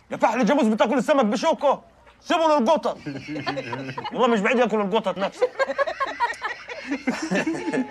يا فحل الجاموس بتاكل السمك بشوكه، سيبوا للقطط. والله مش بعيد ياكل القطط نفسه.